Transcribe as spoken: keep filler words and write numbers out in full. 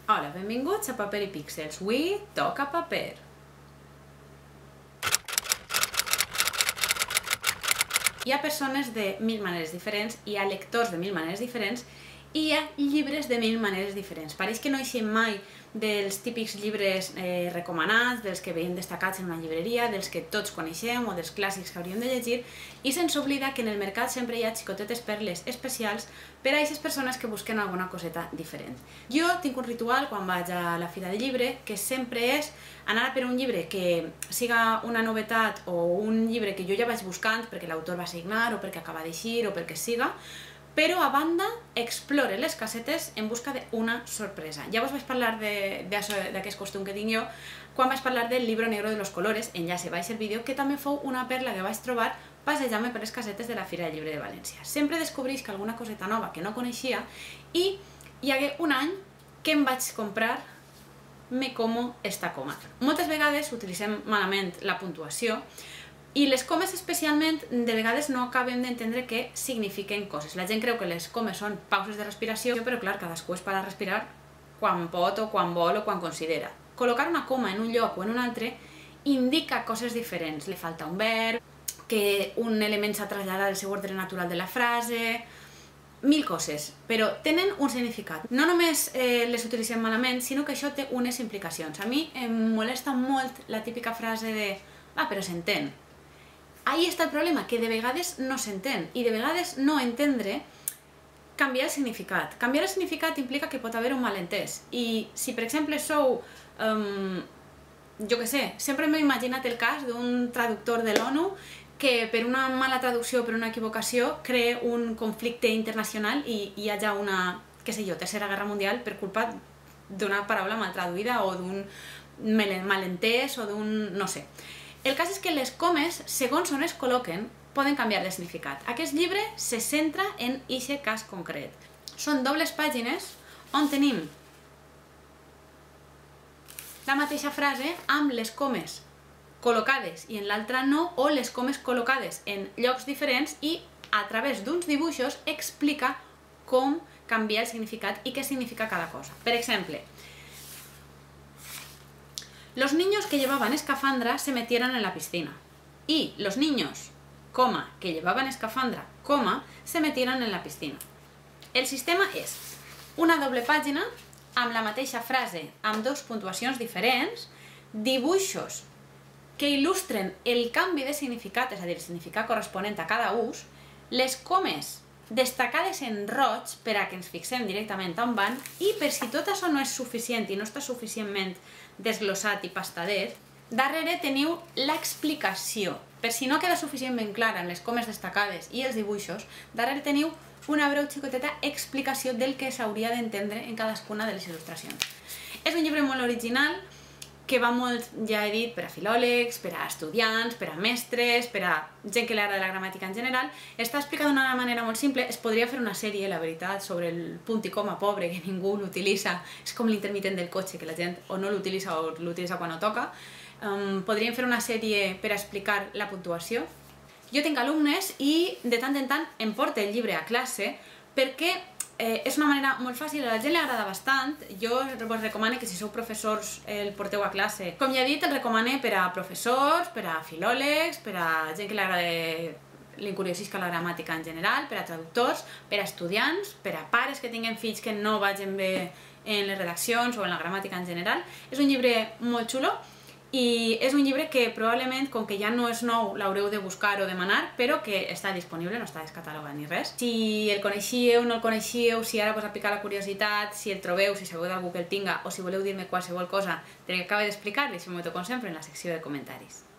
Hola, benvinguts a Paper i Píxels. Avui toca paper. Hi ha persones de mil maneres diferents, hi ha lectors de mil maneres diferents i hi ha llibres de mil maneres diferents. Pareix que no eixim mai dels típics llibres eh, recomanats, dels que veiem destacats en una llibreria, dels que tots coneixem o dels clàssics que hauríem de llegir, i se'ns oblida que en el mercat sempre hi ha xicotetes perles especials per a aquestes persones que busquen alguna coseta diferent. Jo tinc un ritual quan vaig a la fira de llibre, que sempre és anar a per un llibre que siga una novetat o un llibre que jo ja vaig buscant perquè l'autor va signar o perquè acaba d'eixir o perquè siga, però a banda explore les casetes en busca d'una sorpresa. Ja vos vaig parlar d'aquest costum que tinc jo quan vaig parlar del Libro Negro de los Colores, enllace baix el vídeo, que també fou una perla que vaig trobar passejant-me per les casetes de la Fira del Llibre de València. Sempre descobrisc alguna coseta nova que no coneixia i hi hagué un any que em vaig comprar Me Como esta coma. Moltes vegades utilitzem malament la puntuació i les comes especialment de vegades no acabem d'entendre què signifiquen coses. La gent creu que les comes són pauses de respiració, però clar, cadascú és per a respirar quan pot o quan vol o quan considera. Col·locar una coma en un lloc o en un altre indica coses diferents. Li falta un verb, que un element s'ha traslladat al seu ordre natural de la frase, mil coses, però tenen un significat. No només eh, les utilitzem malament, sinó que això té unes implicacions. A mi em molesta molt la típica frase de «ah, però s'entén». Ahí està el problema, que de vegades no s'entén, i de vegades no entendre canviar el significat. Canviar el significat implica que pot haver un malentès, i si per exemple sou, um, jo què sé, sempre m'he imaginat el cas d'un traductor de l'ONU que per una mala traducció o per una equivocació crea un conflicte internacional i hi hagi una, què sé jo, tercera guerra mundial per culpa d'una paraula mal traduïda o d'un malentès o d'un... no sé. El cas és que les comes, segons on es col·loquen, poden canviar de significat. Aquest llibre se centra en aquest cas concret. Són dobles pàgines on tenim la mateixa frase amb les comes col·locades i en l'altra no, o les comes col·locades en llocs diferents i a través d'uns dibuixos explica com canviar el significat i què significa cada cosa. Per exemple, los niños que llevaban escafandra se metieron en la piscina. Y los niños, coma, que llevaban escafandra, coma, se metieron en la piscina. El sistema és una doble pàgina amb la mateixa frase, amb dues puntuacions diferents, dibuixos que il·lustren el canvi de significat, és a dir, el significat corresponent a cada ús, les comes destacades en roig per a que ens fixem directament on van, i per si tot això no és suficient i no està suficientment desglossat i pastadet, darrere teniu l'explicació. Per si no queda suficientment clara en les comes destacades i els dibuixos, darrere teniu una breu xicoteta explicació del que s'hauria d'entendre en cadascuna de les il·lustracions. És un llibre molt original, que va molt, ja he dit, per a filòlegs, per a estudiants, per a mestres, per a gent que li agrada la gramàtica en general. Està explicat d'una manera molt simple. Es podria fer una sèrie, la veritat, sobre el punt i coma pobre, que ningú l'utilitza. És com l'intermitent del cotxe, que la gent o no l'utilitza o l'utilitza quan no toca. Podríem fer una sèrie per a explicar la puntuació. Jo tinc alumnes i de tant en tant em porto el llibre a classe perquè és una manera molt fàcil, a la gent li agrada bastant. Jo vos recomano que si sou professors el porteu a classe. Com ja he dit, el recomano per a professors, per a filòlegs, per a gent que li agrada l'incuriosisca la gramàtica en general, per a traductors, per a estudiants, per a pares que tinguen fills que no vagin bé en les redaccions o en la gramàtica en general. És un llibre molt xulo i és un llibre que probablement, com que ja no és nou, l'haureu de buscar o demanar, però que està disponible, no està descatalogat ni res. Si el coneixíeu, no el coneixíeu, si ara vos ha picat la curiositat, si el trobeu, si sabeu d'algú que el tinga o si voleu dir-me qualsevol cosa del que acabo d'explicar, deixeu-m'ho com sempre en la secció de comentaris.